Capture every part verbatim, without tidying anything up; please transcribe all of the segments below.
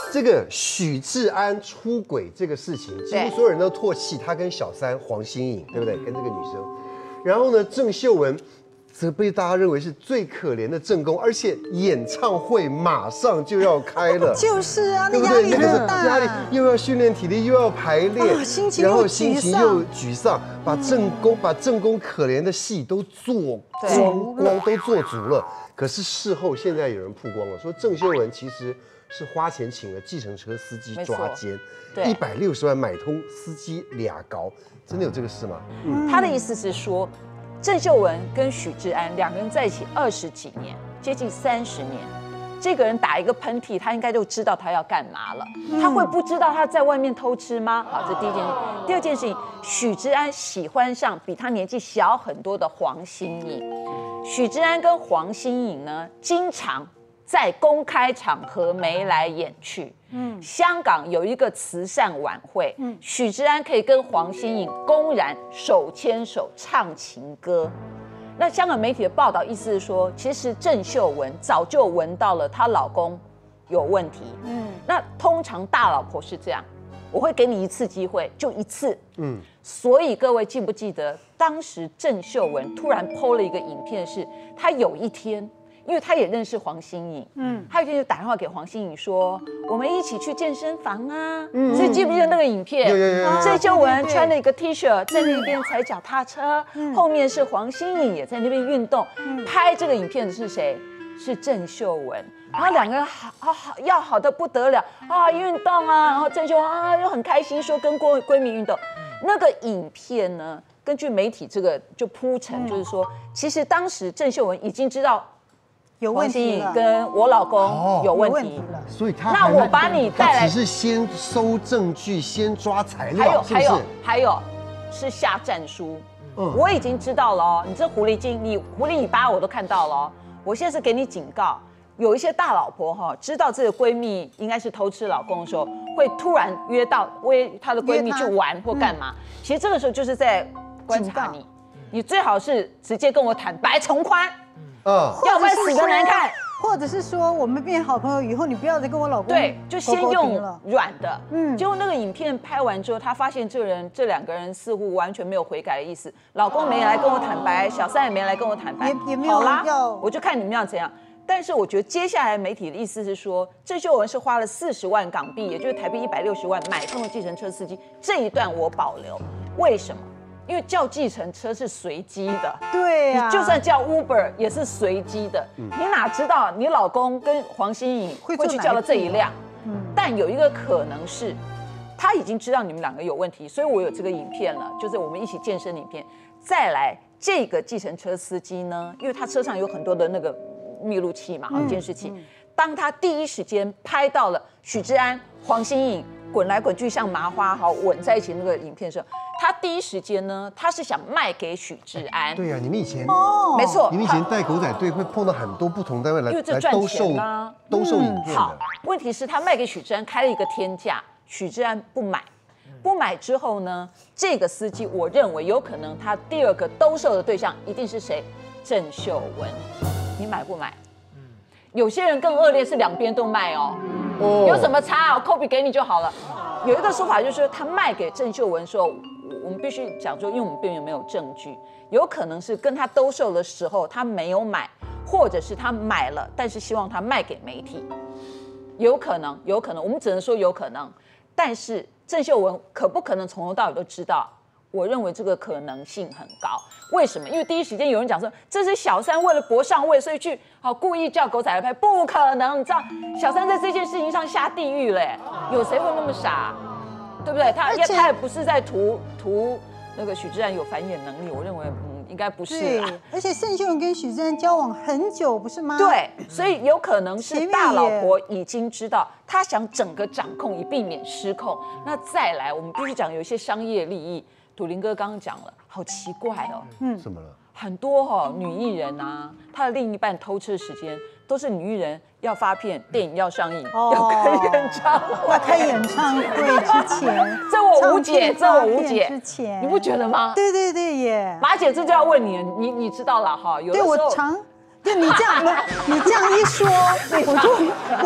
这个许志安出轨这个事情，几乎所有人都唾弃他跟小三黄心颖，对不对？跟这个女生。然后呢，郑秀文则被大家认为是最可怜的正宫，而且演唱会马上就要开了。 就是啊，那对不对？ 压力那个很大， 压力又要训练体力，又要排练， 啊心情然后又心情沮丧又沮丧，把正宫把正宫可怜的戏都做光光都做足了。可是事后现在有人曝光了，说郑秀文其实是花钱请了计程车司机抓奸，一百六十万买通司机俩高，真的有这个事吗？ 嗯，他的意思是说，郑秀文跟许志安两个人在一起二十几年，接近三十年。这个人打一个喷嚏，他应该就知道他要干嘛了。他会不知道他在外面偷吃吗？好，这第一件事。第二件事情，许志安喜欢上比他年纪小很多的黄心颖。许志安跟黄心颖呢，经常在公开场合眉来眼去。嗯，香港有一个慈善晚会，嗯，许志安可以跟黄心颖公然手牵手唱情歌。那香港媒体的报道意思是说，其实郑秀文早就闻到了她老公有问题。嗯，那通常大老婆是这样，我会给你一次机会，就一次。嗯，所以各位记不记得，当时郑秀文突然 po 了一个影片，是她有一天，因为她也认识黄心颖，嗯，她有一天就打电话给黄心颖说，我们一起去健身房啊。嗯，所以记不记得那个影片？ 有有有。 郑秀文穿了一个 T 恤，在那边踩脚踏车，后面是黄心颖也在那边运动。拍这个影片的是谁？是郑秀文。然后两个人好好好要好的不得了啊，运动啊，然后郑秀文啊又很开心说跟闺闺蜜运动。那个影片呢，根据媒体这个就铺陈，就是说，其实当时郑秀文已经知道有问题了， 跟我老公有问题了， 所以他那我把你带来， 只是先搜证据，先抓材料， 还有还有是还有是下战书。嗯，我已经知道了哦，你这狐狸精，你狐狸尾巴我都看到了哦。我现在是给你警告，有一些大老婆哈，知道这个闺蜜应该是偷吃老公的时候，会突然约到约她的闺蜜去玩或干嘛。其实这个时候就是在观察你，你最好是直接跟我坦白从宽。嗯，要不然死得难看， 或者是说我们变好朋友以后，你不要再跟我老公对，就先用软的。嗯，结果那个影片拍完之后，他发现这人这两个人似乎完全没有悔改的意思，老公没来跟我坦白，小三也没来跟我坦白， 也也没有好啦要， 我就看你们要怎样。但是我觉得接下来媒体的意思是说，郑秀文是花了四十万港币，也就是台币一百六十万买通了计程车司机，这一段我保留。为什么？因为叫计程车是随机的， 对呀、啊， 你就算叫 Uber 也是随机的，嗯、你哪知道你老公跟黄心颖会去叫了这一辆？嗯，但有一个可能是，他已经知道你们两个有问题，所以我有这个影片了，就是我们一起健身影片。再来，这个计程车司机呢，因为他车上有很多的那个密录器嘛，好监视器，嗯嗯、当他第一时间拍到了许志安、黄心颖滚来滚去像麻花好吻在一起那个影片的时候，他第一时间呢，他是想卖给许志安。 对呀、啊，你们以前哦，没错， 你们以前带狗仔队会碰到很多不同单位来来兜售啊，兜售影片的。 好，问题是他卖给许志安开了一个天价，许志安不买，不买之后呢，这个司机我认为有可能他第二个兜售的对象一定是谁？郑秀文，你买不买？有些人更恶劣，是两边都卖哦。哦，有什么差哦 ？copy 给你就好了。有一个说法就是说，他卖给郑秀文说，我们必须讲说，因为我们并没有证据，有可能是跟他兜售的时候他没有买，或者是他买了，但是希望他卖给媒体，有可能，有可能，我们只能说有可能。但是郑秀文可不可能从头到尾都知道？我认为这个可能性很高。为什么？因为第一时间有人讲说，这是小三为了搏上位，所以去好故意叫狗仔来拍，不可能。你知道，小三在这件事情上下地狱嘞，有谁会那么傻？对不对？他他也不是在图图那个许志安有繁衍能力，我认为嗯应该不是啦。 而且郑秀文跟许志安交往很久，不是吗？ 对，所以有可能是大老婆已经知道，她想整个掌控，以避免失控。那再来，我们必须讲有一些商业利益。土林哥刚刚讲了，好奇怪哦， 嗯，怎么了？ 很多哈、哦、女艺人啊，她的另一半偷吃的时间都是女艺人要发片、电影要上映、哦、要开演唱会， 要开演唱会之前， 这我无解，这我无解。 之前， 你不觉得吗？ 对对对耶， 马姐这就要问你，你你知道了哈，有的时候对我常。就你这样，你这样一说，我就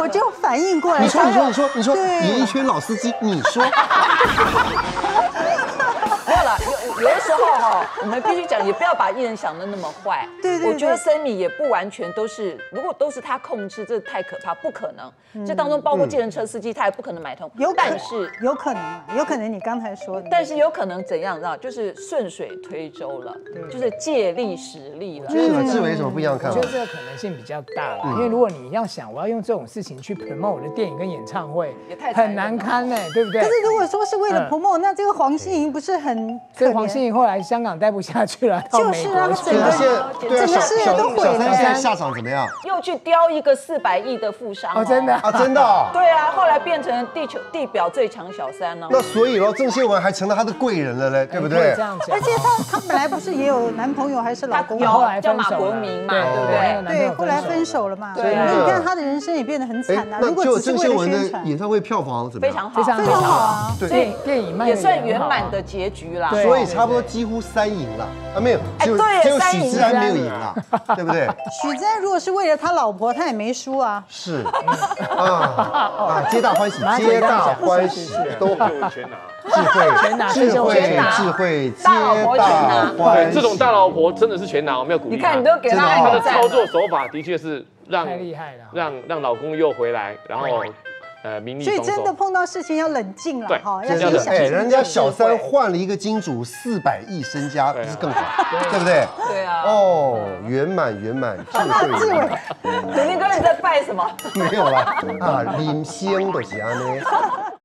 我就反应过来。 你说，你说，你说，你说， 对演艺圈老司机，你说。 没有啦，有有的时候哈，我们必须讲，也不要把艺人想的那么坏。 对对对我觉得森米也不完全都是，如果都是他控制，这太可怕，不可能。这当中包括计程车司机，他也不可能买通。 有可但是有可能啊，有可能你刚才说的， 但是有可能怎样，知道？就是顺水推舟了，就是借力使力了。 是吧？志伟有什么不一样的看法我觉得？这个可能性比较大了，因为如果你要想我要用这种事情去 promote 我的电影跟演唱会也太，残忍很了难堪呢，对不对可？是如果说是为了嗯 promote，那这个黄心莹不是很可所以黄心怜？ 颖后来香港待不下去了，到美就是啊国去整个对啊，现在对啊，小整个事业小都毁了小三现在下场怎么样？ 又去雕一个四百亿的富商哦，真的。 啊，真的哦。 对啊，后来变成地球地表最强小三呢。 那所以咯，郑秀文还成了他的贵人了嘞，对不对可以这？样讲而。且她她本来不是也有男朋友还是老公有吗？ 后来叫马分手了国明嘛， 对对不对对？ 对，后来分手了嘛。 对啊那你看她的人生也变得很惨啊。 那如果就郑只是为了秀文的宣传， 演唱会票房怎么样？ 非常好， 非常非常好啊。 对所以电影卖得也算很好啊圆满的结局啦。 对所以差不多几乎三赢了啊，没有，只有哎对只有三赢许志安没有赢了，对不对？ 许志安如果是为了他老婆，他也没输啊。 是啊啊，皆大欢喜， 马上皆大欢喜是是是， 都好。 就全拿。 智慧， 全拿智慧， 全拿智慧，皆大老婆全拿大欢喜。 这种大老婆真的是全拿，我没有鼓励你她。 看你都给他真的哦她的按个赞操作手法的确是让太厉害了。 让让老公又回来，然后呃名利所以双收。 真的碰到事情要冷静了对哈，要真的，哎， 先想清楚。 人家小三换了一个金主，四百亿身家，不对啊是更好，对不对？ 对啊。 哦，圆满圆满，智慧圆满， 土林哥你在拜什么？ 没有啦啊，林星都是安尼。